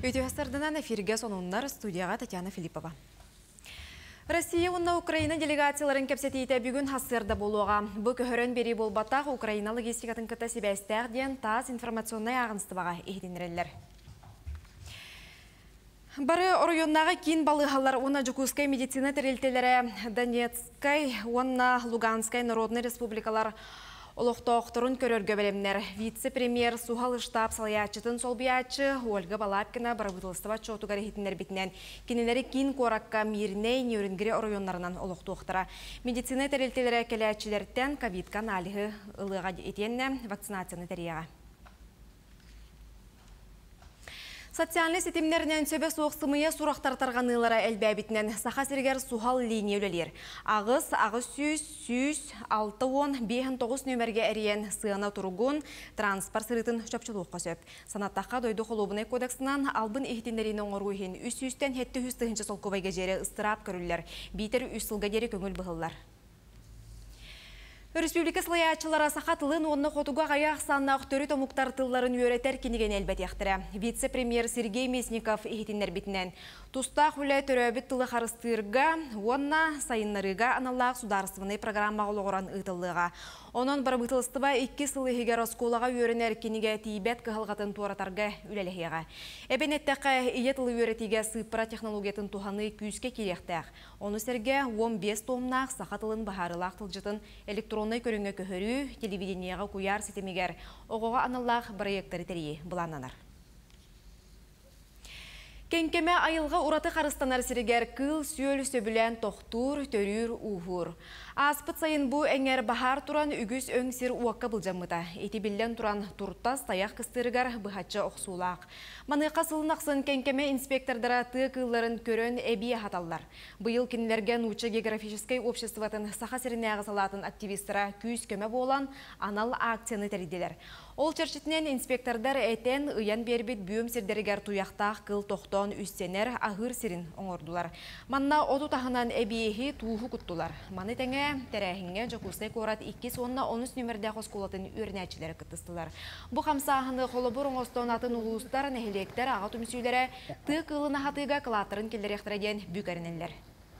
Өтеғастардан эфирге сонундар студияға Татьяна Филиппова. Россия онна Украина делегацияларын кепсетейті бүгін хассырда болуға. Бұл көхірін бері болбатақ Украина логистикатын кіті себәстәғден таз информационный ағынстыбаға ехденерелер. Бары оройоннағы кейін балығалар онна Жукускай медицина тәрелтелері Донецкай, онна Луганскай народный республикалар Олықтоқтырын көрерге бәлемнер. Вице-премьер Сухал штаб салаячытын солбиячы Ольга Балапкина барабытылыстыва чотугар хитінер бітінен. Кенелері кейін коракка мирней нөрінгері оройонларынан олықтоқтыра. Медицина тәрелтелері кәләчілерден ковидка налығы ылыға етенне вакцинацияны тәрияға. Социальный сетимнерінен сөбе соғысымыя сұрақтартарғанылары әлбәбітінен сақа сергер сухал линия өлелер. Ағыз сүйіз, 6-10-5-9 нөмерге әріен сығына тұрғын транспорт сырытын шөпчілуққа сөп. Санаттаққа дойды қолубынай кодексынан албын ехтендерін оңыруын үс-үстен хетті үстігінші солқыбайға жері ыстырап көрілер. Бейтер үс сылға дері көңіл бұғылар. Республика слаячылары сақатылын онны қотуға ғаяқ саннақ төрі томуқтар тылларын өретер кенеген әлбәт яқтыры. Вице-премьер Сергей Месников ехетінер бітінен. Туста құлай төрөбіт тылы қарыстырға, онна сайынларыға аналақ сударсывыны программа ғылығыран ұйтылыға. Онын бір бұтылыстыва 2 сылы егер осколаға өрінер кенеге тейбет қығылғатын туаратарға үлеліғеға. Әбенеттіқі ие тылы өретеге сыпыра технологиятын туханы күйіске керектәқ. Оны сәрге 15 томнақ сақатылын бағарылақ тылжытын электронный көріңе көхірі, телевидениеға кuyar сетемегер. Оғыға аналақ проекттары тәрие бұлананар. Кенкеме айылға ураты қарыстанар сірігер кыл, сөл, сөбілен, тоқтур, төрір, ухур. Аспыт сайын бұ әңер бахар туран үгіз өңсір уаққа бұлжамыда. Еті білден туран туртас таяқ кыстырығар бұхатча оқсулақ. Маныққа сылынақсын кенкеме инспектордара ты кылларын көрін әбие хаталлар. Бұйыл кенілерген учы географическай обществатын сақа сіріне ағысалатын активистера күйіз көмі болан анал акцияны тәріделер. Ол черчетінен инспектордар әтен ұян бербет бүйім сірдерігер туяқтақ кыл тоқтон үстенер ағыр сірін оңырдылар. Манна оту тағынан әбиехи туғу күттілар. Маны тәңе тәрәхінге Жокустай корат 2-10-13 нөмірді қосколатын өрнәчілері күттістілер. Бұ қамсағыны қолы бұр оңостон атын ұлыстар нәхелектер аға түмсүйлері тұқ ұлына хатыға қылаттырын келдер ектіреген бүкәрінелер.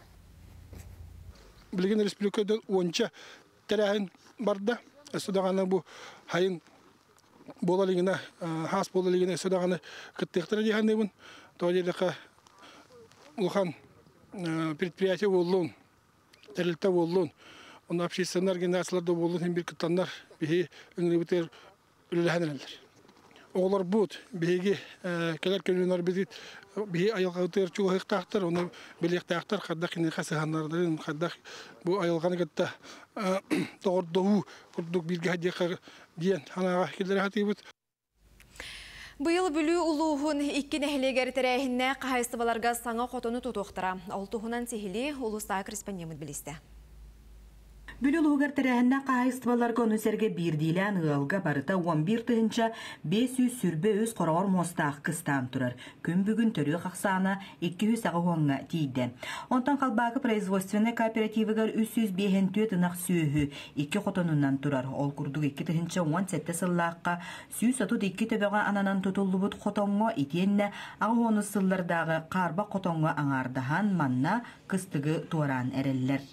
Білген республикада онша тәрәхін барды. Судағаны бұл хайын болалығына, хас болалығына судағаны күттіқтірі дегендеймін. Тоғадерліқі ұлған предприятие болуын, тәрілті болуын, оны общественный организацияларда болуын, hem bir kıtanlar bihi öngülü biter ülülühenelер. Oğlar buğut, bihi keler kölünler bihi ayılға öter çoğu hıqtağıtır, onu bilektağıtır, qaddaq ine qasıhanlardan, qaddaq bu ayılğanı gıtta doğru kurduk bilgi hadiyaqa diyen hanağa kelleri hatibut. Бұйыл бүлі ұлуғын ikki нәхілегер тәрәйінне қағайыстыбаларға саңа қотыны тұтуқтыра. Олтуғынан сехілі ұлыста корреспондент білісті. Бүлі ұлуғыр тәрәйінне қағайыстыбаларға өнісерге бірдейлен ұғылға барыта 11 тұхынша 500 сүрбе өз қорағыр мостақ қыстан тұрар. Күн бүгін түрі қақсаны 200 ағуанға тейді. Онтан қалбағы производственный кооперативігер 305 тынақ сүйі 2 қотынынан тұрар. Ол күрдік 2 тұхынша 17 сыллаққа сүй сатуд 2 төбеға ананан тұтылы бұд қотонға етенне ағуаны сыллардағы қарба қотонға аңардахан манна қыстығы туаран әрелер.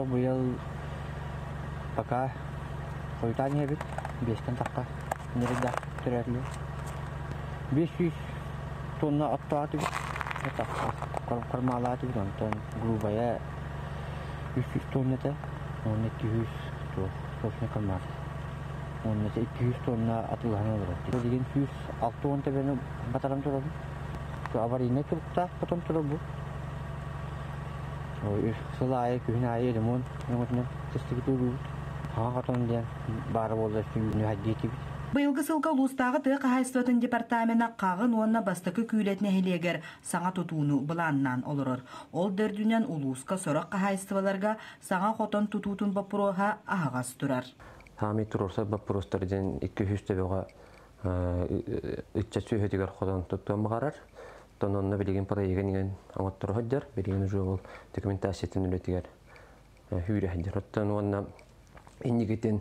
Пока қойтан ебет, 5-тен таққа нереді түрәрлі. 500 тонна аттағаты бет, қармалаты бет, онтан грубая 300 тоннаты, оны 200 тоқсыны қармасы. Оны 200 тонна атылғаны тұрады. Деген 106 тонна бені батарам тұрады. Аварийне тұрықта потом тұрады бұл. Сылайы, күйін айы, ремонт, тестігі тұрды. Бұйылғы сылға ұлыстағы тұқ қағайыстатын департамена қағын онына бастықы күйлетіне хелегер саңа тұтуыны бұланынан олырыр. Ол дөрдінен ұлысқа сорақ қағайыстываларға саңа қотын тұтуытын бапыроға ағағас тұрар. Тами тұрорса бапыростардан 200 төбеға үтчә сүйетігер қотын тұттуын бағарар. Тононна білеген проектен аңаттыры хөддер, білеген жол документациятын үлетігер хүйрі хөддер. Оттан онна иннигетен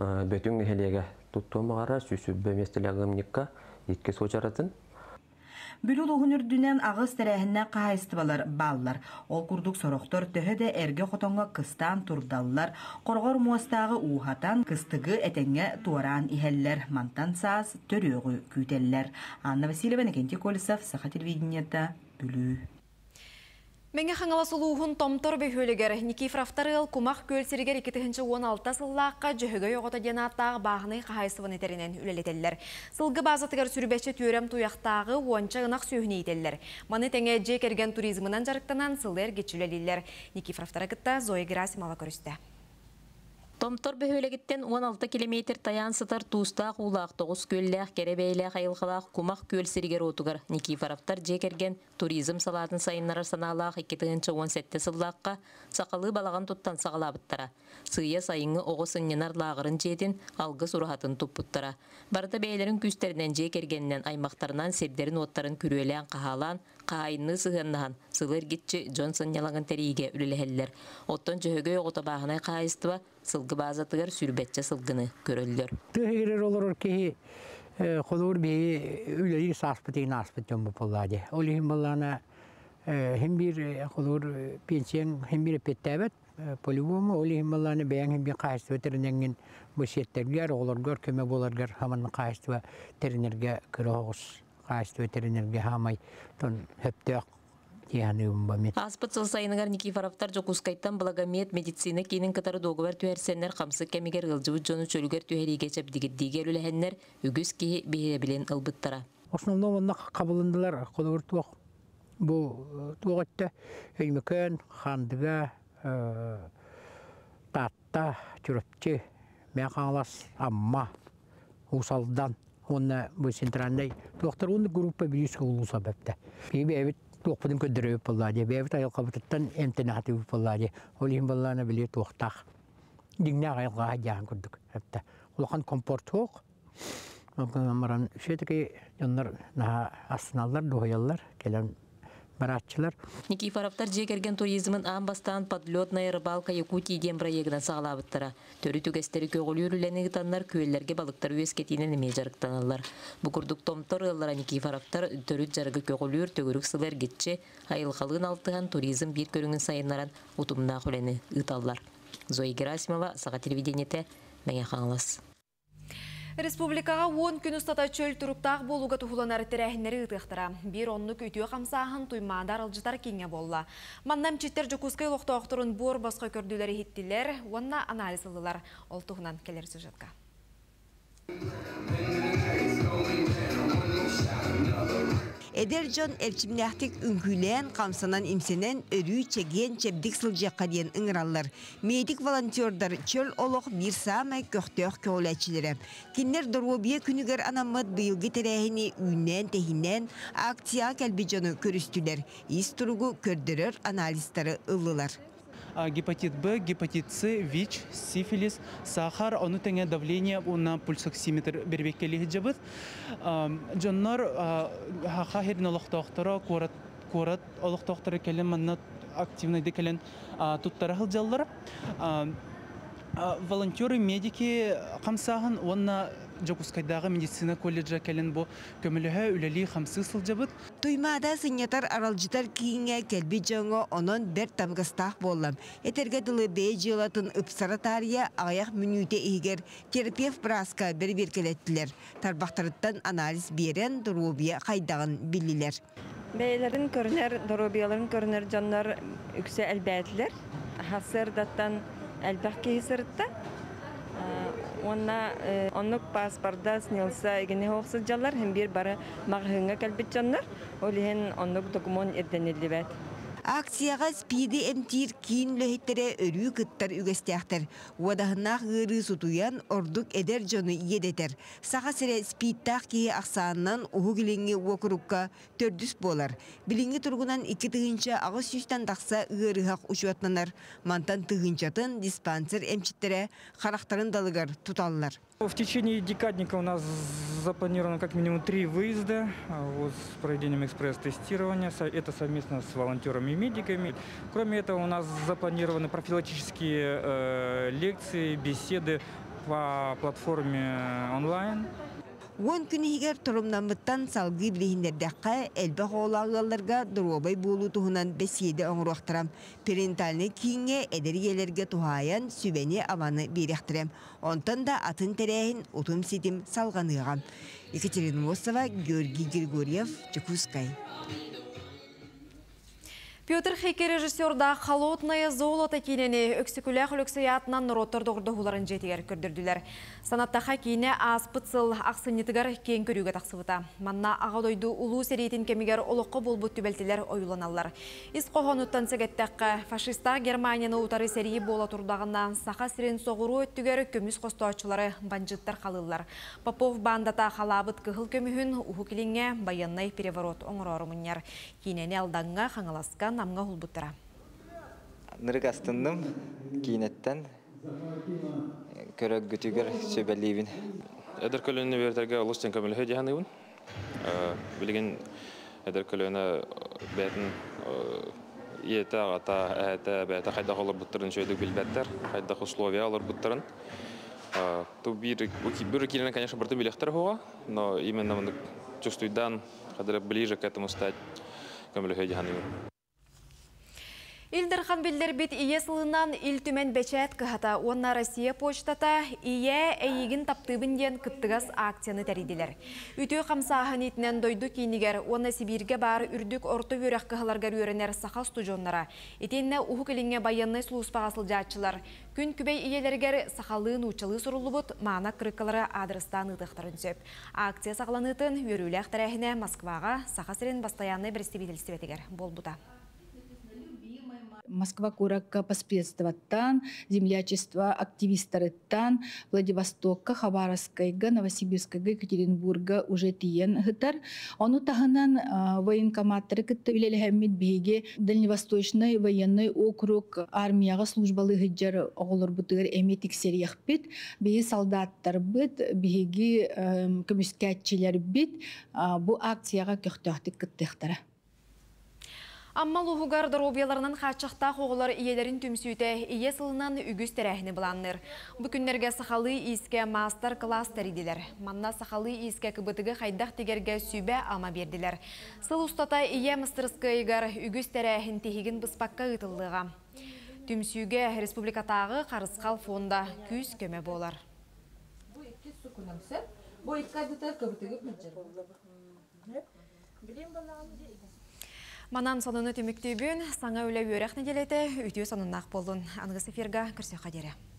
бөтің нәхелеге тұттуым бағара, сүсі бөместілі ағымникка етке сочаратын. Бүлül уһунүрдүнен агыс тәрәһиннән каһайстыбалар баллар. Ол курдук сорохтор төһөдө эрге хотонга кыстан турдаллар. Коргор муастагы уухатан кыстыгы этеңге туаран иһеллер. Мантан саас төрөөгү күтеллер. Анна Васильева, Никентий Колесов, Саха телевидениета, Бүлүү. Меңе хаңала сулуғын томтор бөхөлігер Никифоровтарыл кумақ көлсерігер 2016 сыллаққа жөһігі оғыта денаттағы бағыны қағайсывын етерінен үлелетелер. Сылғы базатығыр сүрбәтші түйрем туяқтағы онча ғынақ сүйіні етелер. Маны тәңе жекерген туризмынан жарықтанан сылдер geçülelilер. Никифоровтары кітті Зоя Герасимова көрісті. Томтор бөхөлегіттен 16 километр таян сытар туыстақ улақ 9 көлләқ керебейләқ айылғылақ кумақ көл сірігер отығыр. Никифоровтар жекерген туризм салатын сайынлары саналақ 2017 сыллаққа сақалы балаған тұттан сағалабыттара. Сыя сайыңы оғы сынненар лағырын жетін алғы сұрағатын тұппыттара. Барыда бәйлерін күстерінен жекергеннен аймақтарынан сердерін оттарын күрелен қағалан, қайынны сығыннаған сылыр кетші Джонсон ялағын тәрейге үлілігелер. Оттан жөгі оғыта бағынай қайыстыва сылғы базатығыр сүрбетчі сылғыны көрілдер. Түйгірер олар кейі қолуыр бейі үлелер саспытығын аспыт жомбы полады. Олығын болағына hem bir kolur pensiyon hem bir pettevet polivoma olihim mallarını beyan hem bir kayıstı veterinergen bu setlerler olur gör köme bolargar hamanın kayıstı ve veterinerge kırağız kayıstı veterinerge hamay ton heptek Аспытсыл сайынығар Никифоровтар жокускайттан благомет медицина кейнің катары доғывар түйерсенлер қамсы кәмегер ғылжывы жоны чөлгер түйеріге чәпдігіддігер үләхенлер үгіз кейі бейе білен ылбыттара. Основном онна қабылындылар қолығыр туақ. Бұл туағытта өймекен, қандыға, татта, түріпте, мен қаңылас амма, ұсалдан, онна бұл сентрандай. Туақтар онды группа біліс қолу сабапта. Бейбі әбет туақпыдың көдіріп болладе, бәйбіт айыл қабытыттан әмтіні қатып болладе. Олейін болланы біле туақтақ. Діңнәқ айылға жағын көрдік. Олақан комфорт оқ. Маран үшетікі жонлар астыналар, дұғайалар, келен баратчылар. Никифоровтар жекерген туризмін амбастан подлетная рыбалка Якутии дем проегінен сағалабыттыра. Төрі түгестері көгілі үрілені ғытанлар көйлерге балықтар өскетінен еме жарықтаналар. Бұқырдық томтор ғыллара Никифоровтар төрі жарғы көгілі үр төгірік сылар кетче айылғалығын алтыған туризм бір көріңін сайынларан ұтымна құлені ұталар. Зоя Герасимова, Саға телевидениеті, мәне қаңылас. Республикаға 10 күн ұстата чөл тұрыптақ болуға тұхыланар тірәхінері ұтықтыра. Bir онлық өтіе қамсағын тұймадар алжытар кеңе болла. Маннам четтер жүкізкай лоқты оқтырын бор басқа көрділері хеттілер, онна анализ алылар. Ол тұғынан келер сюжетка. Эдерджон элчимнәхтик үңгүлән камсанан имсенен өрү чеген чебдик сылжакка диен ыңыраллар. Медик волонтердар чөл олох бир самай көктөк көөләчиләре. Киннер дорвобия күнүгөр анаммат быйылгы терәһини үннән tehиннән акция калбиҗоны көрүстүләр. Истургу көрдөрөр анализтары ыллылар. Гепатит Б, гепатит С, ВИЧ, сифилис, сахар, оны тәңе давление на пульсоксиметр бербеккелі жабыт. Жоннар хахерин олықтақтары, корат олықтақтары кәлін манна активнайды кәлін туттары ғылжалылар. Волонтеры, медики қамсағын, онна Жокускайдағы медицина колледжа кәлін бұл көмілігі үләлі қамсы сылжабыт. Туймада сынятар аралжытар кейінге кәлбі жоңы онын бір тамғыстақ болам. Етерге дылы бей жылатын ұпсаратария аяқ мүнүйте егер терапевт браска бір келеттілер. Тарбақтарыттан анализ берен дұрубия қайдағын білілер. Бейлерін көрінер, дұрубияларын көрінер жанлар үксе әлбәтілер. Хасыр даттан әлбәқ кейсірітті. Оннук паспорда снялся игене хоқсыз жаллар, hem bir бары мағығыңа кәлбет жанлар, олеген оннук документ ерденелебет. Акцияға спиди эмтир кийин лөхеттере өрүү кыттар үгестяқтар. Уадахынақ ғыры сутуян ордук эдер жоны едетер. Саға сірі спидтақ кейі ақсанынан ұғы кіліңі оқырыққа төрдіс болар. Біліңі тұрғынан 2 тығынша ағыз сүстен тақса ғырығақ ұшуатнанар. Мантан тығыншатын диспансер эмчиттере қарақтарын далығар тұталылар. В течение декадника у нас запланировано как минимум 3 выезда с проведением экспресс-тестирования. Это совместно с волонтерами и медиками. Кроме этого, у нас запланированы профилактические лекции, беседы по платформе онлайн. 10 күнігер тұрымнамыттан салғы білігіндердәққа әлбі қолағыларға дұробай болу тұғынан бәседі оңыруақтырам. Перинталны кейінге әдергелерге тұхаян сүбәне аваны беректірем. Онтан да атын тәрәйін ұтым сетім салғанығам. Екатерина Лосова, Георгий Григорьев, Чекускай. Петр Хейке режиссерда «Холодное золото» кейнені өксікілі құліксаятынан нұроттар доғырдығыларын жетігер көрдірділер. Санаттаға кейіне аспыцыл ақсынетігер кейін көріге тақсывыта. Манна ағадойды ұлу серейтін кемігер олыққы болбыт түбәлтілер ойланалар. Ис қоғануттан сәгеттәққа фашиста Германияны ұтары серейі бола тұрдағына сақа сирен соғыру өттігер көміс қостаучылары банжыттар қалылар. Попов бандата қалабыт кығыл көмігін ұху келіңе баяннай переворот оңырарымынер. Кейнені алдаңға қаңыласқан намға hulbuttara. Nırık astındım kinetten körök gütüger söbelliğin. Ederkölünü verterge Lustin kamil hediyanıyım. Bilgin ederkölüne betin yete ata ete bete kayda olur butturun şöyle bilbetler. Kayda условия olur butturun. То bir kilinen, конечно, браты билехтер хуа, но именно он чувствует дан, когда ближе к этому стать камил hediyanıyım. Илдерхан билдер бит ие сылынан ил түмен бәчәт кыхата, онна Россия почтата ие әйігін таптыбын ден кыттығас акцияны тәриділер. Үтіу қамсағын етінен дойду кейнігер, онна Сибирге бар үрдік орты өрәк кыхаларгар өренер сақа студионнара. Етенне ұху келіңе баянны сұлуспағасыл жатшылар. Күн күбей иелергер сақалығын ұчылы сұрулы бұд, мағына кырыққалары адрыстан ұтықтарын сөп. Акция сақаланытын өрілі ақтарайхіне Москваға сақа сірен бастаянны бірістебетелістебетегер. Бол бұта. Москва куракка поспредстваттан, землячество активисттарыттан, Владивостокка, Хабаровскайга, Новосибирскайга, Екатеринбурга уже тиен гытар. Ону тахынан военкоматтары кытты үлелі биге Дальневосточный военный округ армияға службалы гыджар оғылыр бұтығыр әметик серияқ бит. Биге солдаттар бит, биге көміскәтчілер бит. Бұ акцияға көқтіқтік кыттықтары. Аммал уғығар дұробияларынан қатшақта қоғылар иелерін түмсүйті ие сылынан үгіз тәрәхіні бұланныр. Бүкіндерге сақалы иске мастер-класс тәриділер. Манна сақалы иске кібітігі қайдақ тегерге сүйбе ама берділер. Сыл ұстата ие мастырысқы игар үгіз тәрәхін тегігін бұспаққа ұтылдыға. Түмсүйге республикатағы қарысқал фонда күз көме болар. Манан сонуны түміктейбін, саңа өлі өрәқ неделеті, үтіу соныннақ болдың. Аңғыс эфирға кірсе қадері.